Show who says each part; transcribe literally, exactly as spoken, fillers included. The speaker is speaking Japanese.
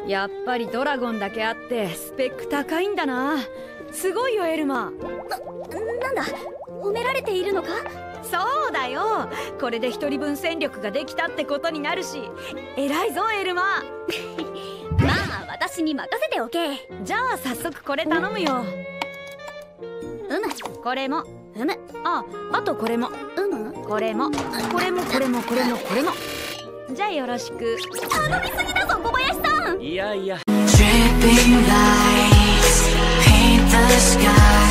Speaker 1: やっぱりドラゴンだけあってスペック高いんだな。すごいよエルマ。
Speaker 2: な、なんだ、褒められているのか？
Speaker 1: そうだよ。これで一人分戦力ができたってことになるし、偉いぞエルマ。
Speaker 2: まあ私に任せておけ。
Speaker 1: じゃあ早速これ頼むよ。
Speaker 2: うむ。
Speaker 1: これも
Speaker 2: うむ。
Speaker 1: あ、あとこれも
Speaker 2: うむ。
Speaker 1: これもこれもこれもこれもこれも。じゃあよろしく。
Speaker 2: 頼みすぎだぞ小林さん。
Speaker 3: いやいや。
Speaker 4: Dripping lights paint the sky